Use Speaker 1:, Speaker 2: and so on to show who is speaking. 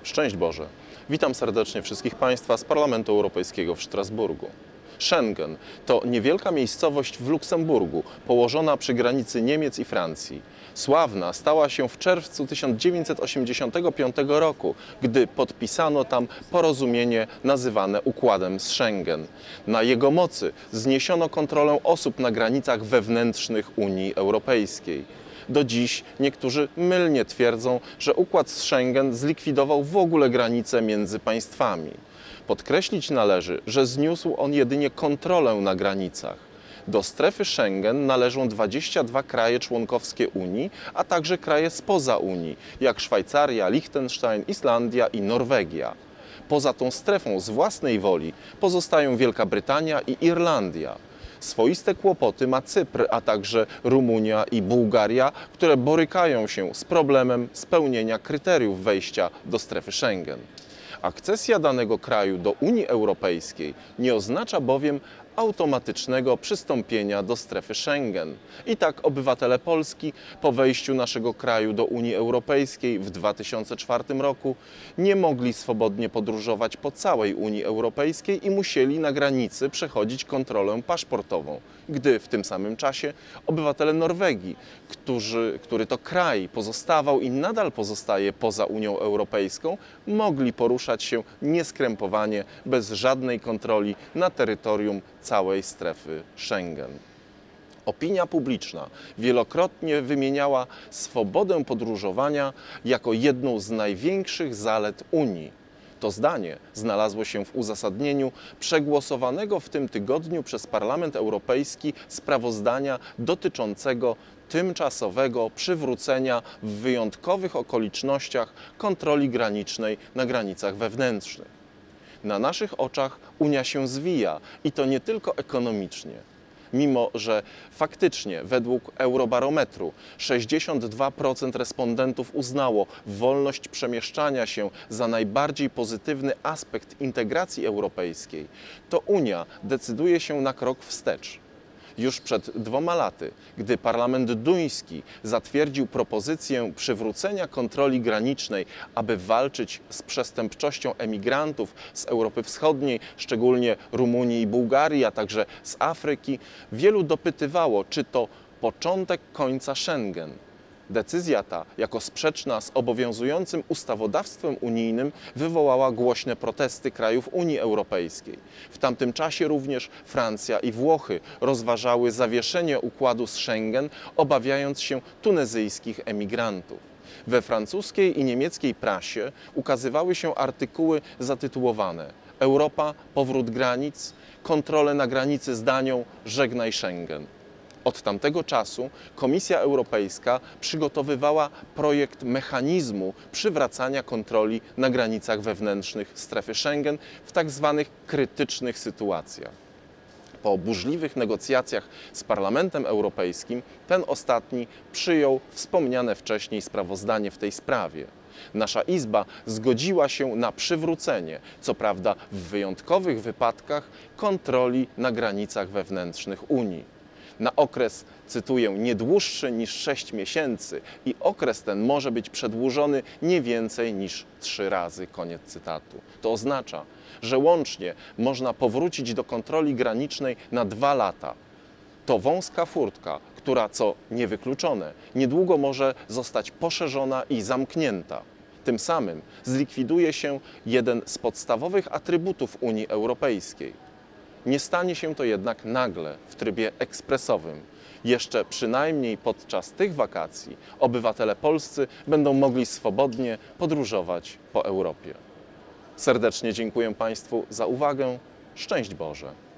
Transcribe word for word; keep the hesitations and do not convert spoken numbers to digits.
Speaker 1: Szczęść Boże! Witam serdecznie wszystkich Państwa z Parlamentu Europejskiego w Strasburgu. Schengen to niewielka miejscowość w Luksemburgu, położona przy granicy Niemiec i Francji. Sławna stała się w czerwcu tysiąc dziewięćset osiemdziesiątego piątego roku, gdy podpisano tam porozumienie nazywane Układem z Schengen. Na jego mocy zniesiono kontrolę osób na granicach wewnętrznych Unii Europejskiej. Do dziś niektórzy mylnie twierdzą, że układ z Schengen zlikwidował w ogóle granice między państwami. Podkreślić należy, że zniósł on jedynie kontrolę na granicach. Do strefy Schengen należą dwadzieścia dwa kraje członkowskie Unii, a także kraje spoza Unii, jak Szwajcaria, Liechtenstein, Islandia i Norwegia. Poza tą strefą z własnej woli pozostają Wielka Brytania i Irlandia. Swoiste kłopoty ma Cypr, a także Rumunia i Bułgaria, które borykają się z problemem spełnienia kryteriów wejścia do strefy Schengen. Akcesja danego kraju do Unii Europejskiej nie oznacza bowiem automatycznego przystąpienia do strefy Schengen. I tak obywatele Polski po wejściu naszego kraju do Unii Europejskiej w dwa tysiące czwartym roku nie mogli swobodnie podróżować po całej Unii Europejskiej i musieli na granicy przechodzić kontrolę paszportową, gdy w tym samym czasie obywatele Norwegii, którzy, który to kraj pozostawał i nadal pozostaje poza Unią Europejską, mogli poruszać się nieskrępowanie, bez żadnej kontroli na terytorium całej strefy Schengen. Opinia publiczna wielokrotnie wymieniała swobodę podróżowania jako jedną z największych zalet Unii. To zdanie znalazło się w uzasadnieniu przegłosowanego w tym tygodniu przez Parlament Europejski sprawozdania dotyczącego tymczasowego przywrócenia w wyjątkowych okolicznościach kontroli granicznej na granicach wewnętrznych. Na naszych oczach Unia się zwija i to nie tylko ekonomicznie. Mimo że faktycznie według Eurobarometru sześćdziesiąt dwa procent respondentów uznało wolność przemieszczania się za najbardziej pozytywny aspekt integracji europejskiej, to Unia decyduje się na krok wstecz. Już przed dwoma laty, gdy parlament duński zatwierdził propozycję przywrócenia kontroli granicznej, aby walczyć z przestępczością emigrantów z Europy Wschodniej, szczególnie Rumunii i Bułgarii, a także z Afryki, wielu dopytywało, czy to początek końca Schengen. Decyzja ta, jako sprzeczna z obowiązującym ustawodawstwem unijnym, wywołała głośne protesty krajów Unii Europejskiej. W tamtym czasie również Francja i Włochy rozważały zawieszenie układu z Schengen, obawiając się tunezyjskich emigrantów. We francuskiej i niemieckiej prasie ukazywały się artykuły zatytułowane „Europa, powrót granic”, „Kontrole na granicy z Danią, żegnaj Schengen”. Od tamtego czasu Komisja Europejska przygotowywała projekt mechanizmu przywracania kontroli na granicach wewnętrznych strefy Schengen w tak zwanych krytycznych sytuacjach. Po burzliwych negocjacjach z Parlamentem Europejskim ten ostatni przyjął wspomniane wcześniej sprawozdanie w tej sprawie. Nasza Izba zgodziła się na przywrócenie, co prawda w wyjątkowych wypadkach, kontroli na granicach wewnętrznych Unii. Na okres, cytuję, nie dłuższy niż sześć miesięcy i okres ten może być przedłużony nie więcej niż trzy razy, koniec cytatu. To oznacza, że łącznie można powrócić do kontroli granicznej na dwa lata. To wąska furtka, która, co niewykluczone, niedługo może zostać poszerzona i zamknięta. Tym samym zlikwiduje się jeden z podstawowych atrybutów Unii Europejskiej. Nie stanie się to jednak nagle, w trybie ekspresowym. Jeszcze przynajmniej podczas tych wakacji obywatele polscy będą mogli swobodnie podróżować po Europie. Serdecznie dziękuję Państwu za uwagę. Szczęść Boże!